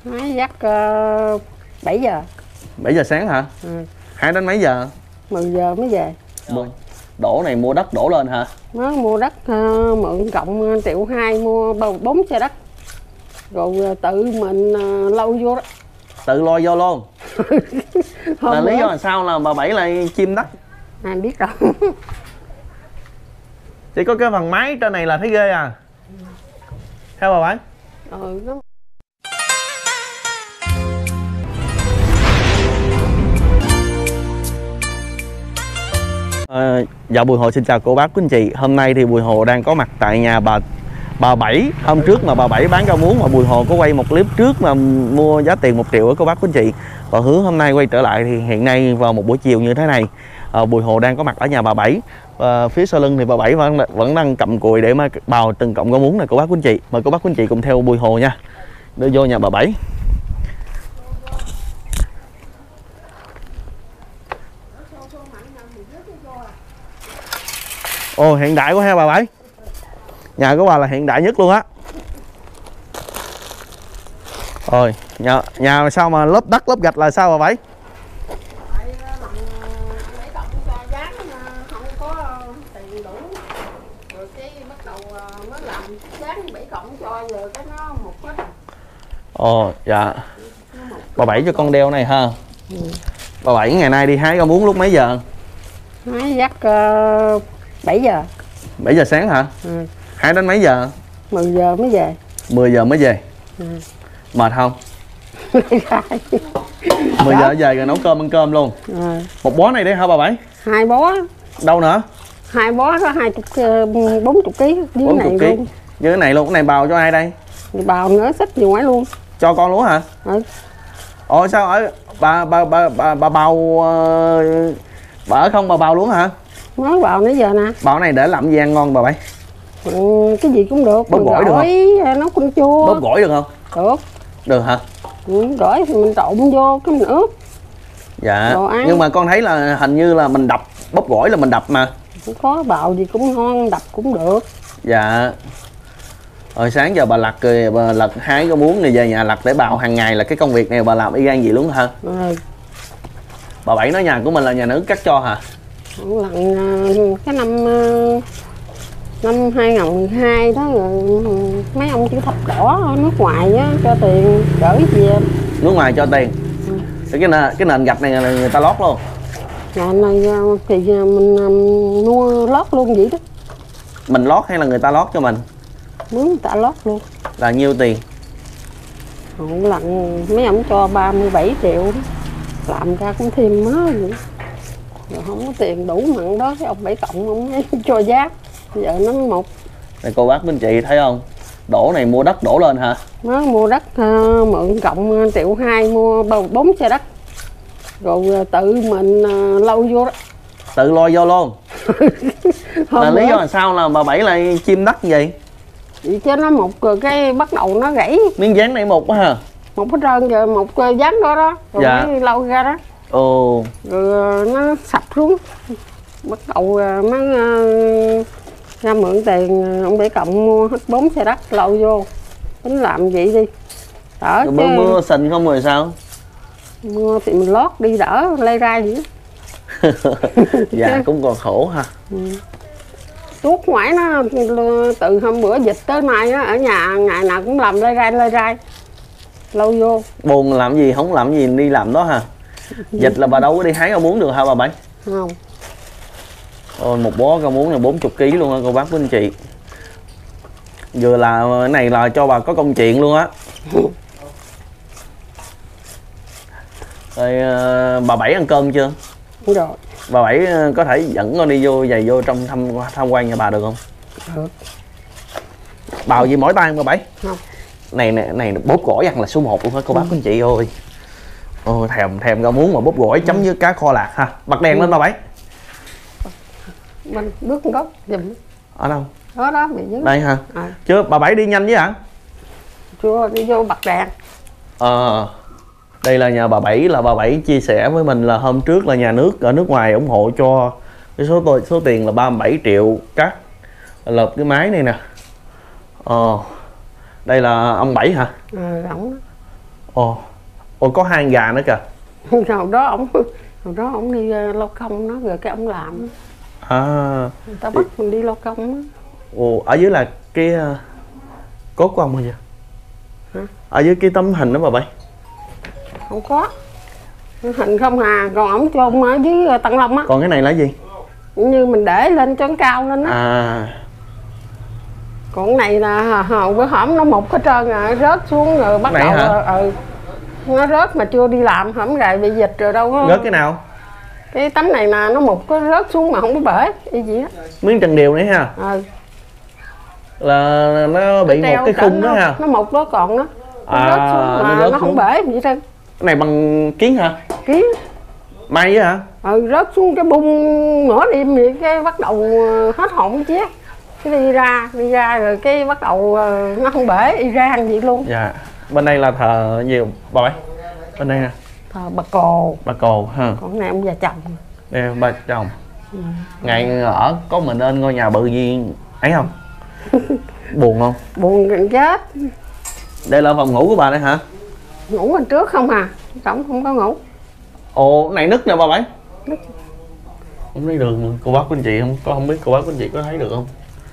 Hái dắt 7 giờ. 7 giờ sáng hả? Ừ. Hái đến mấy giờ? 10 giờ mới về. Đổ này mua đất đổ lên hả? Nó mua đất mượn cộng 1,2 triệu, mua 4 xe đất. Rồi tự mình lâu vô đó. Tự lo vô luôn. Là lý bữa... do là sao là bà Bảy lại chim đất? Ai biết đâu. Chỉ có cái phần máy trên này là thấy ghê à? Theo bà Bảy? Nó... Dạ Bùi Hồ xin chào cô bác quý anh chị. Hôm nay thì Bùi Hồ đang có mặt tại nhà bà Bảy. Hôm trước mà bà Bảy bán rau muống mà Bùi Hồ có quay một clip trước mà mua giá tiền 1 triệu ở cô bác quý anh chị. Và hướng hôm nay quay trở lại thì hiện nay vào một buổi chiều như thế này, Bùi Hồ đang có mặt ở nhà bà Bảy. Và phía sau lưng thì bà Bảy vẫn đang cầm cùi để mà bào từng cọng rau muống này cô bác quý anh chị. Mời cô bác quý anh chị cùng theo Bùi Hồ nha. Đưa vô nhà bà Bảy. Ồ, hiện đại quá ha bà Bảy. Nhà của bà là hiện đại nhất luôn á. Rồi, nhà sao mà lớp đất lớp gạch là sao bà Bảy? không có tiền đủ. Rồi cái bắt đầu mới làm dán 7 cộng cho giờ cái nó một hết. Ồ, dạ. Bà Bảy cho con đeo này ha. Ừ. Bà Bảy ngày nay đi hái rau muống lúc mấy giờ? Hái dắt 7 giờ. 7 giờ sáng hả? Ừ. Hái đến mấy giờ? 10 giờ mới về. 10 giờ mới về. Ừ. Mệt không? 10 giờ về rồi nấu cơm ăn cơm luôn. Ừ. Một bó này đấy hả bà Bảy? 2 bó. Đâu nữa? 2 bó đó 40 kg dưới 40 này kg. luôn. Như cái này luôn, cái này bào cho ai đây? Bào nữa xích nhiều ngoài luôn. Cho con luôn hả? Ừ. Ồ sao ở bà bào bà ở không bà bào luôn hả? Mới bào nãy giờ nè. Bào này để làm gì ăn ngon bà Bảy? Ừ, cái gì cũng được. Bóp gỏi được không? Nấu canh chua. Bóp gỏi được không? Được. Được hả? Ừ, gỏi thì mình trộn vô cái mình ướp. Dạ. Nhưng mà con thấy là hình như là mình đập bóp gỏi là mình đập mà. Không có bào gì cũng ngon, đập cũng được. Dạ. Rồi sáng giờ bà lặt rồi bà lặt hái rau muống này về nhà lặt để bào hàng ngày là cái công việc này bà làm y gan gì luôn hả? Ừ. Bà Bảy nói nhà của mình là nhà nước cắt cho hả? Lần cái năm 2012 đó rồi mấy ông chữ thập đỏ ở nước ngoài á cho tiền gửi về. Nước ngoài cho tiền. Ừ. Cái nền gạch này là người ta lót luôn. Nhà này thì mình mua lót luôn vậy đó. Mình lót hay là người ta lót cho mình? Mướn người ta lót luôn. Là nhiêu tiền? Lần mấy ông cho 37 triệu đó. Làm ra cũng thêm mớ vậy. Rồi không có tiền đủ mặn đó cái ông 7 cộng ông ấy cho giá. Giờ nó một. Đây cô bác bên chị thấy không? Đổ này mua đất đổ lên hả? Mới mua đất mượn cộng 1,2 triệu, mua 4 xe đất. Rồi tự mình lâu vô đó. Tự lo vô luôn. Là lý do là sao là bà Bảy lại chim đất vậy? Vậy chứ nó một cái bắt đầu nó gãy. Miếng dán này một quá hả? Một hết trơn rồi một dán đó đó. Rồi dạ. mới lâu ra đó. Ồ. Rồi nó sập xuống. Bắt đầu mới ra mượn tiền ông 7 cộng mua hết 4 xe đất lâu vô. Tính làm vậy đi. Đỡ chứ. Mưa sình không rồi sao? Mưa thì mình lót đi đỡ lây ra vậy. Dạ cũng còn khổ ha. Ừ. Tuốt ngoại nó từ hôm bữa dịch tới nay á ở nhà ngày nào cũng làm lây rai lâu vô. Buồn làm gì không làm gì đi làm đó ha. Dịch là bà đâu có đi hái rau muống được hả bà Bảy? Không. Ôi, một bó rau muống là 40 kg luôn á cô bác quý anh chị. Vừa là cái này là cho bà có công chuyện luôn á. Rồi bà Bảy ăn cơm chưa? Rồi. Bà Bảy có thể dẫn con đi vô giày vô trong tham quan nhà bà được không? Được. Bào gì mỏi tay bà Bảy? Không. Này bóp gỏi ăn là số 1 luôn hả cô bác quý anh chị ơi. Ôi thèm rau muống mà bóp gỏi chấm với cá kho lạc ha. Bật đèn lên bà Bảy. Mình bước một góc giùm. Ở đâu? Đó bị dính. Đây hả? Chưa bà Bảy đi nhanh với hả? Chưa đi vô bật đèn. Đây là nhà bà Bảy, là bà Bảy chia sẻ với mình là hôm trước là nhà nước ở nước ngoài ủng hộ cho cái số tiền là 37 triệu cắt lợp cái máy này nè. Đây là ông Bảy hả? Ổng. Ồ, có 2 con gà nữa kìa. hồi đó ổng đi lao công nó rồi cái ổng làm. Người ta bắt mình đi lao công đó. Ồ, ở dưới là cái cốt của ông rồi vậy? Ở dưới cái tấm hình đó bà Bảy? Không có hình không à, còn ổng chôn ở dưới Tân Long á. Còn cái này là gì? Như mình để lên cho nó cao lên á. Còn cái này là bữa hổm nó mục hết trơn rồi, rớt xuống rồi bắt đầu nó rớt mà chưa đi làm, hổm gài bị dịch rồi đâu có. Rớt cái nào? Cái tấm này là nó mục có rớt xuống mà không có bể y gì á. Miếng trần đều này ha. Là nó bị một cái khung đó ha. Nó mục đó còn nó rớt xuống mà nó không bể gì trơn. Cái này bằng kiến hả? Kiến. May á hả? Rớt xuống cái bung nửa đêm vậy cái bắt đầu hết hồn chứ. Cái đi ra rồi cái bắt đầu nó không bể y rang vậy luôn. Dạ. Bên đây là thờ gì bà Bảy? Bên đây nè. Thờ bà Cồ. Bà Cồ ha. Còn này ông già chồng. Đây ba chồng. Ngày ở có mình lên ngôi nhà bự gì ấy không? Buồn không? Buồn gần chết. Đây là phòng ngủ của bà đây hả? Ngủ bên trước không à, cổng không có ngủ. Ồ, cái này nứt nè bà Bảy. Nứt. Không thấy đường mà. Cô bác của anh chị không biết cô bác của anh chị có thấy được không?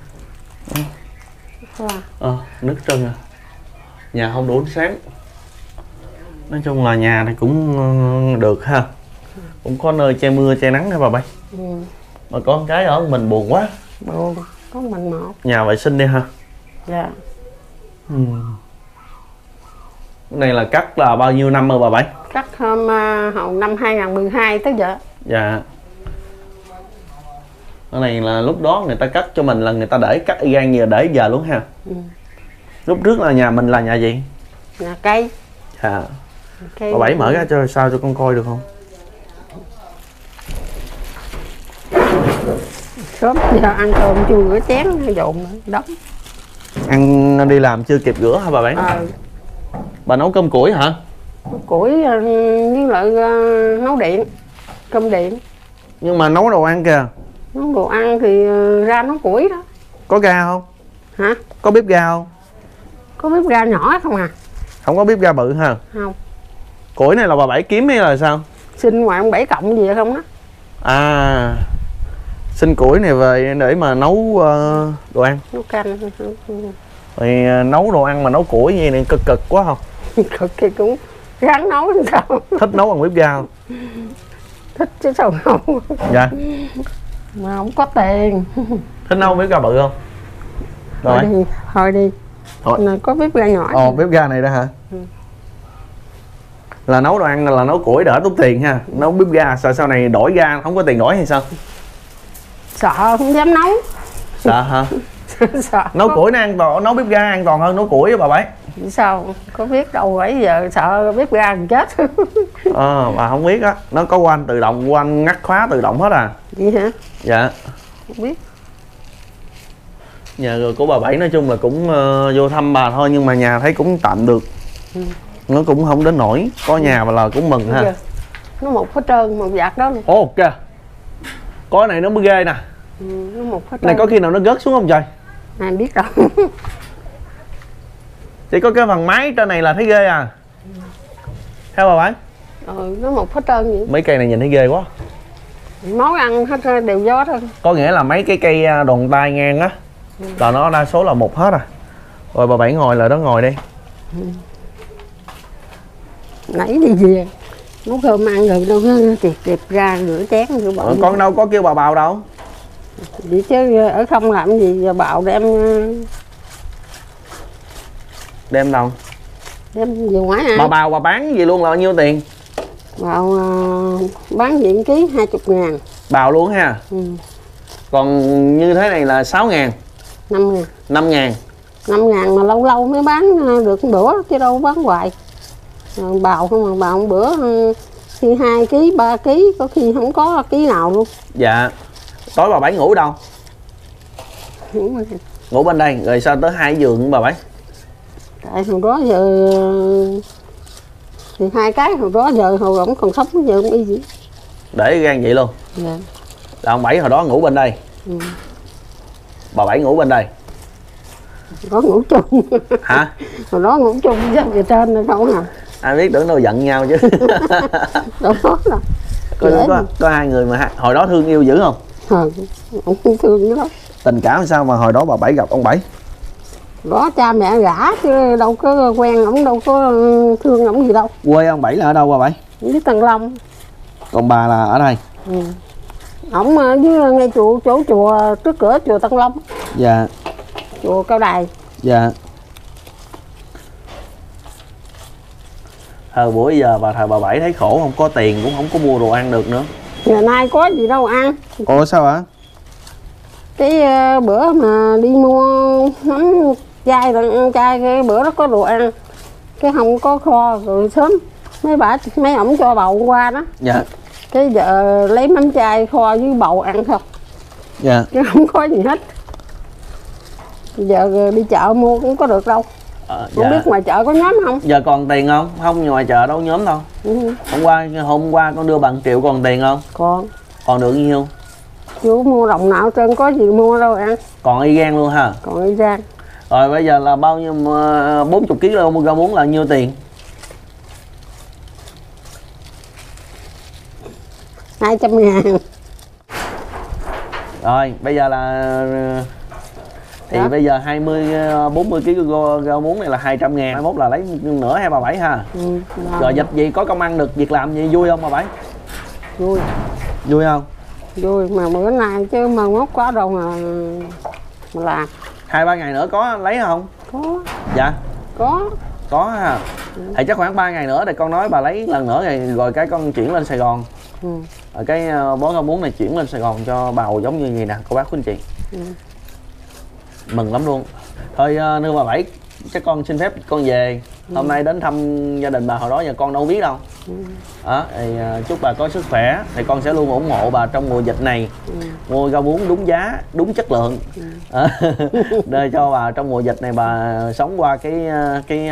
Nứt trơn à. Nhà không đủ ánh sáng. Nói chung là nhà này cũng được ha. Cũng có nơi che mưa che nắng hả bà Bảy? Mà có cái ở mình buồn quá. Buồn, có mình một. Nhà vệ sinh đi ha. Dạ. Cái này là cắt là bao nhiêu năm rồi bà Bảy? Cắt hôm hồi năm 2012 tới giờ. Dạ. Cái này là lúc đó người ta cắt cho mình là người ta để cắt y gan như để giờ luôn ha. Lúc trước là nhà mình là nhà gì? Nhà cây. Dạ. Cây. Bà Bảy mở ra cho sao cho con coi được không? Sớm giờ ăn cơm chưa rửa chén dồn đóng. Ăn đi làm chưa kịp rửa hả bà Bảy? Bà nấu cơm củi hả? Củi với lại nấu điện, cơm điện. Nhưng mà nấu đồ ăn kìa. Nấu đồ ăn thì ra nấu củi đó. Có ga không? Hả? Có bếp ga không? Có bếp ga nhỏ không à? Không có bếp ga bự ha? Không. Củi này là bà Bảy kiếm hay là sao? Xin ngoài ông 7 cộng gì không đó? Xin củi này về để mà nấu đồ ăn. Nấu canh. Thì nấu đồ ăn mà nấu củi như này cực quá không? Cực thì cũng ráng nấu làm sao. Thích nấu bằng bếp ga không? Thích chứ sao không. Dạ. Mà không có tiền. Thích nấu bếp ga bự không? Rồi. Thôi đi. Thôi. Có bếp ga nhỏ. Bếp ga này đó hả? Là nấu đồ ăn là nấu củi đỡ tốn tiền ha. Nấu bếp ga sợ sau này đổi ga không có tiền đổi hay sao? Sợ không dám nấu. Sợ hả? Sợ. Nấu củi nó an toàn, nấu bếp ga an toàn hơn nấu củi bà Bảy. Sao? Có biết đâu bây giờ sợ bếp ga gần chết. Bà không biết á, nó có quanh tự động, quanh ngắt khóa tự động hết à. Vậy hả? Dạ. Không biết. Nhà của bà Bảy nói chung là cũng vô thăm bà thôi nhưng mà nhà thấy cũng tạm được. Nó cũng không đến nổi, có nhà mà là cũng mừng ha. Nó một hết trơn, một vạt đó luôn. Ồ kìa. Có cái này nó mới ghê nè. Nó một hết trơn. Này có khi nào nó rớt xuống không trời? Này biết đâu. Chỉ có cái phần máy trên này là thấy ghê à. Theo bà Bảy? Nó một hết trơn vậy. Mấy cây này nhìn thấy ghê quá. Món ăn hết đều gió thôi. Có nghĩa là mấy cái cây đòn tay ngang á là nó đa số là một hết à. Rồi bà Bảy ngồi lại đó ngồi đi. Nãy đi về nấu cơm ăn rồi đâu có kịp ra rửa chén rửa bọng. Con đâu có kêu bà bào đâu. Vậy chứ ở không làm gì giờ bào Đem đâu? Đem về ngoài hả? Bà bào bà bán gì luôn là bao nhiêu tiền? Bào bán diện ký 20.000. Bào luôn ha. Còn như thế này là 6.000. 5.000. 5.000. 5.000 mà lâu lâu mới bán được một bữa chứ đâu bán hoài. Bào không mà bào một bữa khi 2 kg 3 kg có khi không có ký nào luôn. Dạ. Tối bà Bảy ngủ đâu? Ngủ bên đây rồi sao tới 2 giường bà Bảy? Tại hồi đó giờ thì 2 cái hồi đó giờ hồi ổng còn sống giờ không y gì. Để gan vậy luôn. Dạ. Là ông Bảy hồi đó ngủ bên đây. Bà Bảy ngủ bên đây. Có ngủ chung. Hả? Hồi đó ngủ chung chứ về trên này đâu hả? Ai biết tưởng đâu giận nhau chứ. Đâu có đâu. Có hai người mà hồi đó thương yêu dữ không? Ông thương lắm. Tình cảm sao mà hồi đó bà Bảy gặp ông Bảy? Đó cha mẹ gả chứ đâu có quen ổng, đâu có thương ổng gì đâu. Quê ông Bảy là ở đâu bà Bảy? Với Tân Long. Còn bà là ở đây? Ổng ở dưới ngay chỗ chùa trước cửa chùa Tân Long. Dạ. Chùa Cao Đài. Dạ. Thời buổi giờ bà Bảy thấy khổ không có tiền cũng không có mua đồ ăn được nữa. Ngày nay có gì đâu ăn. Ủa sao hả? Cái bữa mà đi mua mắm chai cái bữa đó có đồ ăn, cái không có kho rồi sớm mấy ổng cho bầu qua đó. Dạ. Cái giờ lấy mắm chai kho với bầu ăn không. Dạ. Chứ không có gì hết. Giờ đi chợ mua cũng có được đâu. Dạ. Không biết ngoài chợ có nhóm không? Giờ còn tiền không? Không, ngoài chợ đâu nhóm đâu. Hôm qua con đưa bằng triệu còn tiền không? Còn được nhiêu? Chú mua đồng nào trơn, có gì mua đâu ăn. Còn y gan luôn ha? Còn y gan. Rồi bây giờ là bao nhiêu 40 kg rau muống là nhiêu tiền? 200.000. Rồi bây giờ là thì bây giờ 40 kg rau muống này là 200.000. 21 là lấy nửa hay bà Bảy ha? Rồi dịch gì có công ăn được việc làm gì vui không bà Bảy? Vui. Vui không? Vui mà bữa nay chứ mà mốt có đâu mà làm. 2-3 ngày nữa có lấy không? Có. Dạ. Có ha. Thì chắc khoảng 3 ngày nữa thì con nói bà lấy lần nữa rồi cái con chuyển lên Sài Gòn. Rồi cái bó rau muống này chuyển lên Sài Gòn cho bầu giống như vậy nè cô bác quý anh chị. Mừng lắm luôn. Thôi thưa bà Bảy, chắc con xin phép con về. Hôm nay đến thăm gia đình bà hồi đó giờ con đâu biết đâu. Thì chúc bà có sức khỏe. Thì con sẽ luôn ủng hộ bà trong mùa dịch này. Mua rau muống đúng giá, đúng chất lượng. Để cho bà trong mùa dịch này bà sống qua cái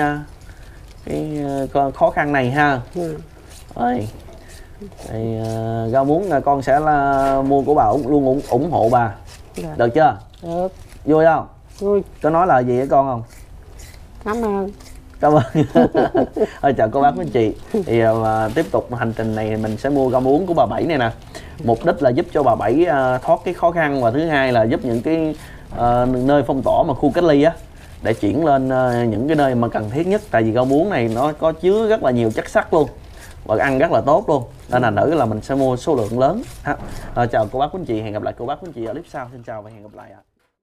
khó khăn này ha. Rồi. Thì rau muống là con sẽ mua của bà luôn ủng hộ bà. Được chưa? Được. Vui không? Vui. Có nói lời gì với con không? Cảm ơn. Cảm ơn. Thôi chào cô bác quý anh chị. Thì tiếp tục hành trình này mình sẽ mua rau muống của bà Bảy này nè. Mục đích là giúp cho bà Bảy thoát cái khó khăn, và thứ hai là giúp những cái nơi phong tỏa mà khu cách ly á, để chuyển lên những cái nơi mà cần thiết nhất. Tại vì rau muống này nó có chứa rất là nhiều chất sắt luôn và ăn rất là tốt luôn, nên là nữ là mình sẽ mua số lượng lớn. Chào cô bác quý anh chị, hẹn gặp lại cô bác quý anh chị ở clip sau. Xin chào và hẹn gặp lại ạ.